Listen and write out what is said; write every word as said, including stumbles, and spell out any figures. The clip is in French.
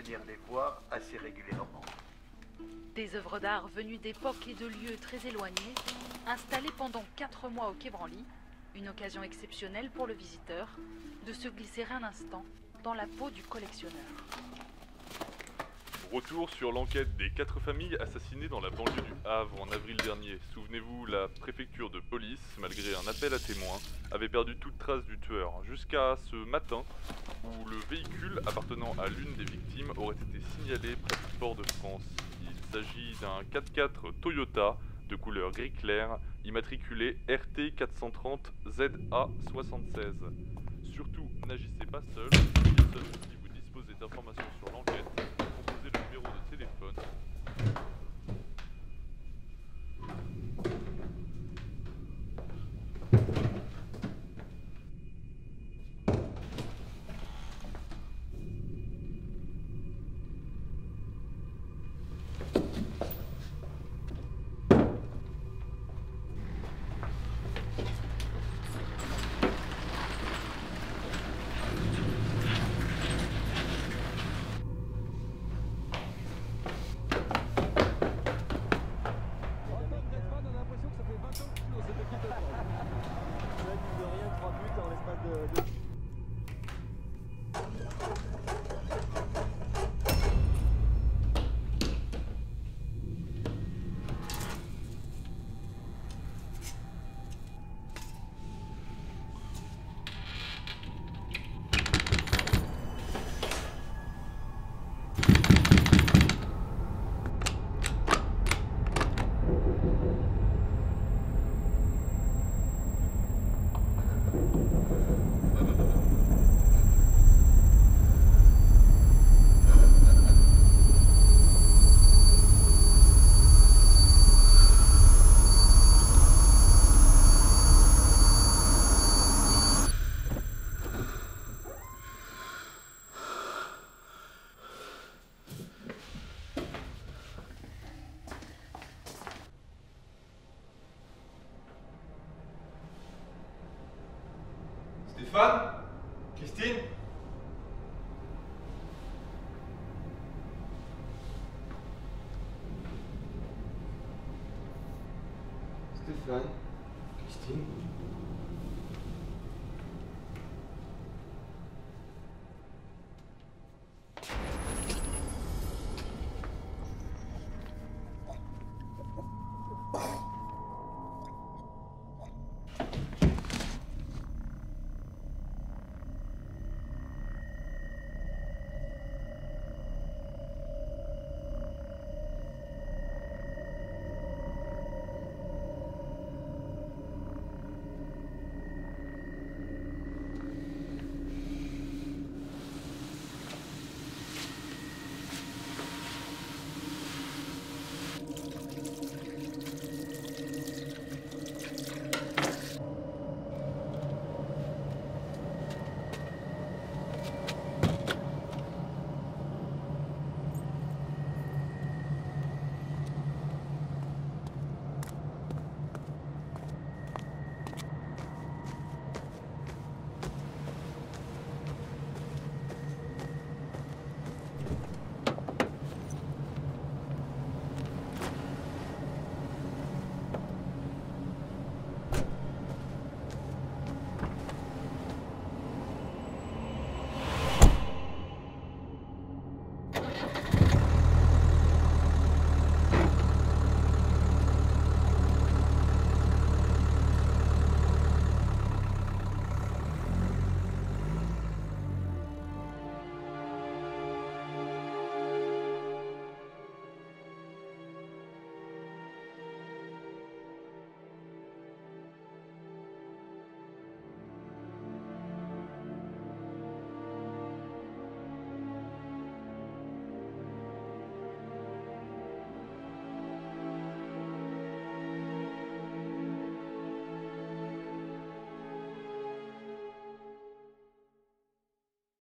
d'embellir les voies assez régulièrement. Des œuvres d'art venues d'époques et de lieux très éloignés, installées pendant quatre mois au Quai Branly, une occasion exceptionnelle pour le visiteur de se glisser un instant dans la peau du collectionneur. Retour sur l'enquête des quatre familles assassinées dans la banlieue du Havre en avril dernier. Souvenez-vous, la préfecture de police, malgré un appel à témoins, avait perdu toute trace du tueur, jusqu'à ce matin où le véhicule appartenant à l'une des victimes aurait été signalé près du port de France. Il s'agit d'un quatre-quatre Toyota de couleur gris clair, immatriculé R T quatre cent trente Z A soixante-seize. Surtout, n'agissez pas seul, seul si vous disposez d'informations sur l'enquête. Composez le numéro de téléphone. Stéphane? Christine? Stéphane? Christine?